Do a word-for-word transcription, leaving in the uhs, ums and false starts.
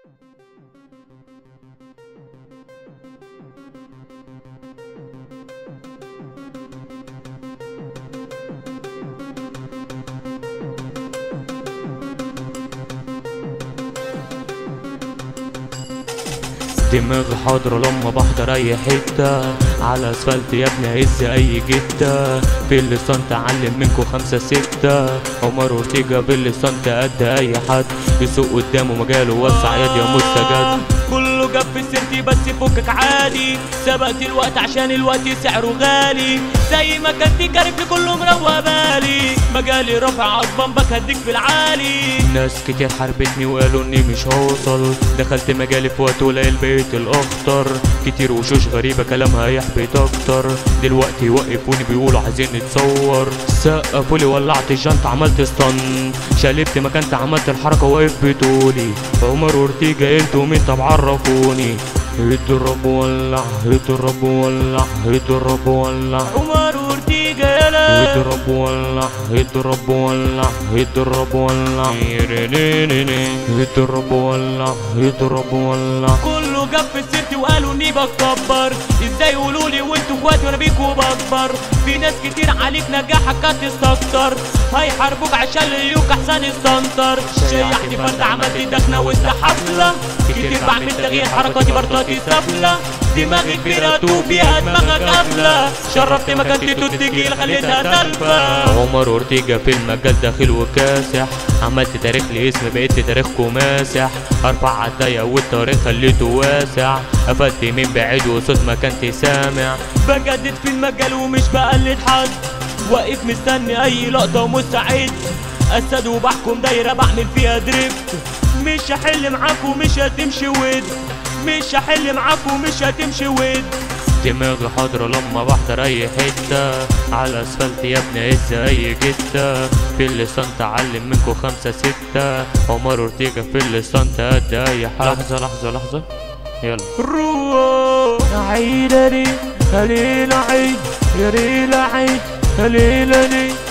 دماغي حاضرة لما بحضر اي حتة، على اسفلت يا ابني هز اي جتة، في اللسان تعلم منكو خمسة ستة، عمر اورتيجا باللسان قد اي حد، يسوق قدامه مجاله وسع يد يا مستجد. كله جاب في سيرتي بس فكك عادي، سبقت الوقت عشان الوقت سعره غالي، زي ما كان في كارف كله مروق بالي، مجالي رافع عصبان بكدك في العالي. ناس كتير حاربتني وقالوا اني مش هوصل، دخلت مجالي في وقت قليل بقيت الاخطر، كتير وشوش غريبة كلامها يحبط اكتر، دلوقتي وقفوني بيقولوا عايزين نتصور، سقفولي ولعت الجنط عملت ستان، شقلبت مكانتي عملت الحركة واقف بتقولي عمر اورتيجا انتوا مين طب عرفوني. اضرب ولع اضرب ولع اضرب ولع عمر اورتيجا يلا، اضرب ولع اضرب ولع اضرب ولع اضرب ولع اضرب ولع. كله جاب في سيرتي وقالوا اني بكبر، ازاي يقولولي وانتوا اخواتي وانا بيكوا بكبر، في ناس كتير عليك نجاحك هتستكتر، هيحاربوك عشان ليوك احسن السنتر، شيحتي فرد عملت دخنه وسط حفله، كتير بعمل تغيير حركاتي برطاتي سفله، دماغي كبيره توبيها دماغك قافله، شرفت مكانتي توت تجيل خليتها تلفه. عمر اورتيجا في المجال داخل وكاسح، عملت تاريخ لاسم بقيت تاريخكم ماسح، ارفع عدايا والطريق خليته واسع، قفلت من بعيد وصوت ما كنت سامع، بجدد في المجال ومش بقلد حد، واقف مستني اي لقطه ومستعد، اسد وبحكم دايره بعمل فيها دريفت، مش هحل معاكم مش هتمشي ود، مش هحل معاكم مش هتمشي ود. دماغي حاضرة لما بحضر اي حتة، على اسفلت يا ابني هز اي جتة، في اللسان تعلم منكو خمسة ستة، عمر اورتيجا في اللسان قد اي حد. لحظة لحظة لحظة يلا روح عيد لي هليل عيد يا ليل عيد هليل لي